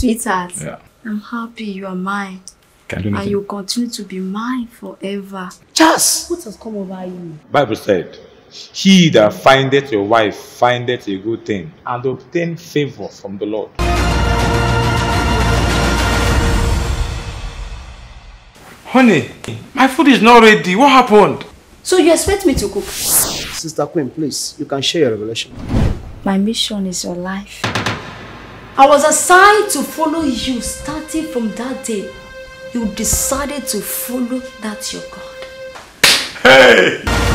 Sweetheart, Yeah. I'm happy you are mine. Can do And nothing. you continue to be mine forever. Just What has come over you? Bible said, he that findeth a wife findeth a good thing and obtain favor from the Lord. Honey, my food is not ready. What happened? So you expect me to cook? Sister Queen, please, you can share your revelation. My mission is your life. I was assigned to follow you starting from that day. You decided to follow that your God. Hey!